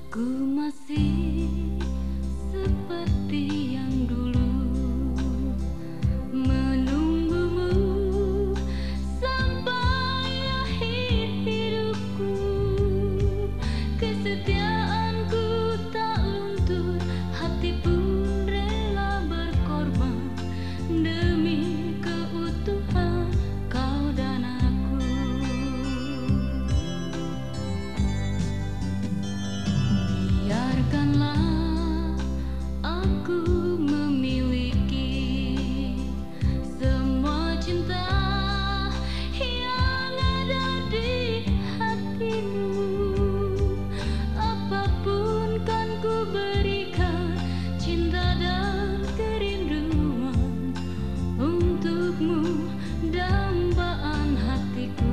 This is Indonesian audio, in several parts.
Ku masih seperti yang dulu, menunggumu sampai akhir hidupku. Kesetiaanku tak luntur, hati pun rela berkorban demi keutuhan kau dan aku. Biarkanlah aku memiliki semua cinta yang ada di hatimu. Apapun kan ku berikan, cinta dan kerinduan untukmu, dambaan hatiku.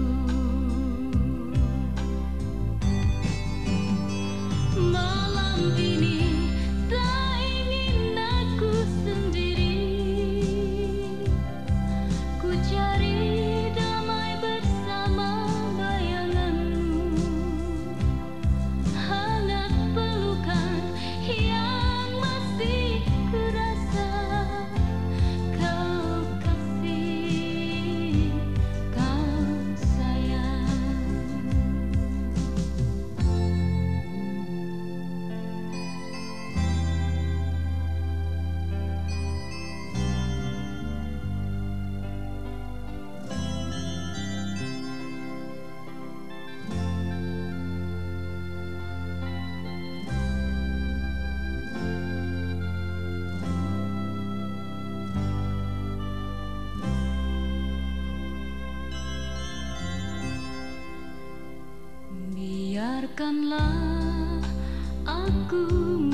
Malam ini tak ingin aku sendiri, ku cari damai bersama bayanganmu. Hangat pelukan yang masih ku rasa, kau kasih, kau sayang. Biarkanlah aku